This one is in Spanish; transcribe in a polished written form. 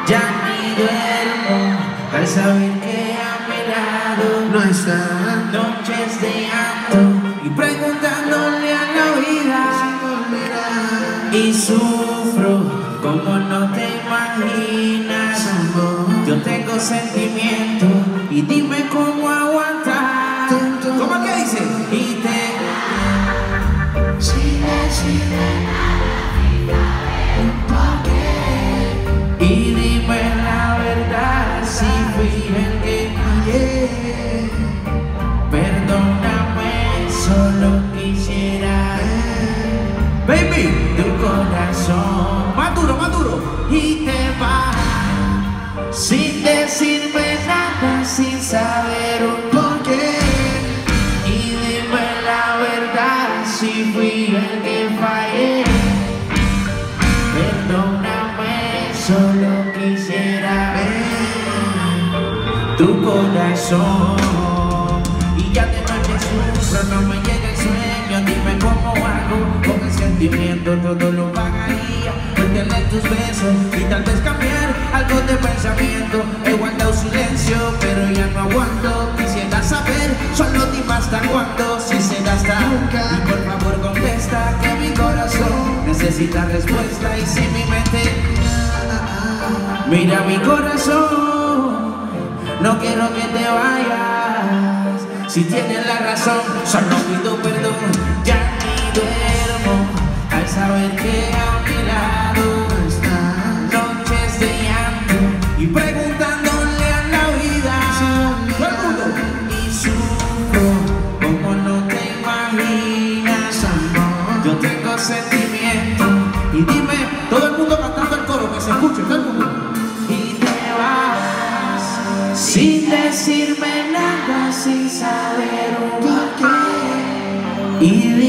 Ya ni duermo al saber que a mi lado no están noches de llanto y preguntándole a la vida y sufro como no te imaginas. Yo tengo sentimiento y dime cómo aguantar. ¿Cómo que dice? Y te y dime la verdad si fui el que fallé. Perdóname, solo quisiera baby, tu corazón más duro y te vas sin decirme nada, sin saber un porqué. Y dime la verdad si fui el que fallé. Perdóname, solo quisiera ver tu corazón. Y ya de noche sufro, no me llega el sueño. Dime cómo hago con el sentimiento, todo lo pagaría por tener tus besos y tal vez cambiar algo de pensamiento. He guardado silencio, pero ya no aguanto. Quisiera saber, solo dime hasta cuándo, si será hasta nunca. Y por favor contesta que mi corazón necesita respuesta. Y si mi mente mira mi corazón, no quiero que te vayas. Si tienes la razón, solo pido perdón. Ya ni duermo al saber que a mi lado están noches de llanto y preguntándole a la vida todo el mundo. Y sufro como no te imaginas, amor. Yo tengo sentimiento y dime, todo el mundo cantando el coro, que se escuche todo el mundo. Y te vas sin decirme nada, sin saber un porqué. Y